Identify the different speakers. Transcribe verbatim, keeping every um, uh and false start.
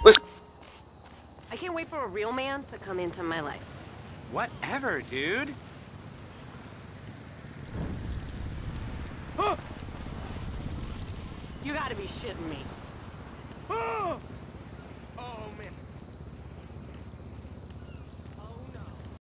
Speaker 1: Let's...
Speaker 2: I can't wait for a real man to come into my life.
Speaker 3: Whatever, dude.
Speaker 2: You gotta be shitting me.